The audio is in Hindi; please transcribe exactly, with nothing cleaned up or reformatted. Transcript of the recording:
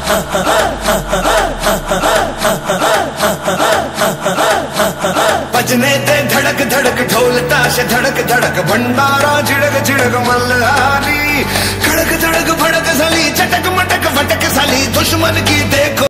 बजने दे धड़क धड़क ढोल ताश धड़क धड़क भंडारा झिड़क झिड़क मल्हारी, खड़क धड़क भड़क साली चटक मटक फटक साली दुश्मन की देखो।